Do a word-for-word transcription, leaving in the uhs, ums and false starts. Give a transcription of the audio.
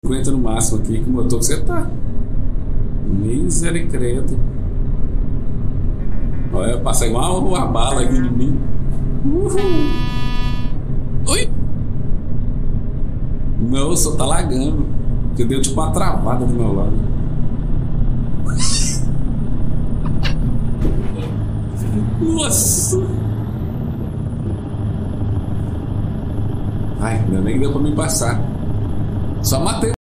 cinquenta no máximo aqui, que o motor que você tá. Misericórdia. Olha, passa igual uma bala aqui de mim. Uhul. Oi! Não, só tá lagando. Porque deu tipo uma travada do meu lado. Nossa! Ai, ainda nem deu pra me passar. Só matei.